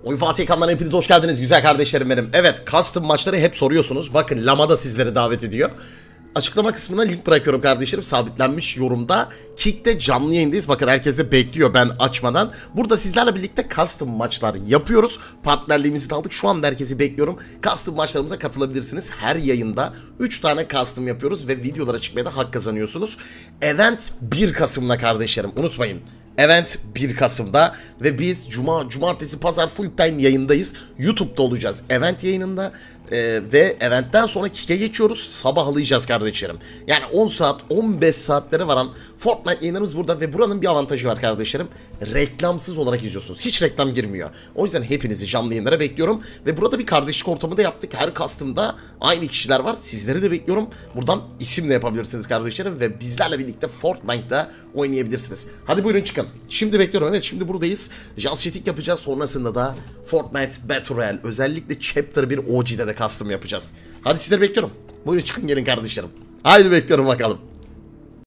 Oyun Fatih ekranlarına hepiniz hoş geldiniz güzel kardeşlerim benim. Evet, custom maçları hep soruyorsunuz. Bakın Lama da sizleri davet ediyor. Açıklama kısmına link bırakıyorum kardeşlerim, sabitlenmiş yorumda. Kick'te canlı yayındayız. Bakın herkes de bekliyor ben açmadan. Burada sizlerle birlikte custom maçlar yapıyoruz. Partnerliğimizi de aldık. Şu anda herkesi bekliyorum. Custom maçlarımıza katılabilirsiniz. Her yayında 3 tane custom yapıyoruz ve videolara çıkmaya da hak kazanıyorsunuz. Event 1 Kasım'da kardeşlerim, unutmayın. Event 1 Kasım'da ve biz cumartesi, pazar full time yayındayız. YouTube'da olacağız event yayınında ve eventten sonra kick'e geçiyoruz. Sabahlayacağız kardeşlerim. Yani 10 saat, 15 saatlere varan Fortnite yayınlarımız burada ve buranın bir avantajı var kardeşlerim. Reklamsız olarak izliyorsunuz. Hiç reklam girmiyor. O yüzden hepinizi canlı yayınlara bekliyorum ve burada bir kardeşlik ortamı da yaptık. Her custom'da aynı kişiler var. Sizleri de bekliyorum. Buradan isimle yapabilirsiniz kardeşlerim ve bizlerle birlikte Fortnite'da oynayabilirsiniz. Hadi buyurun çıkın. Şimdi bekliyorum. Evet, şimdi buradayız. Jalshetik yapacağız. Sonrasında da Fortnite Battle Royale, özellikle Chapter 1 OG'de de custom yapacağız. Hadi sizleri bekliyorum. Buyurun çıkın gelin kardeşlerim. Haydi bekliyorum bakalım.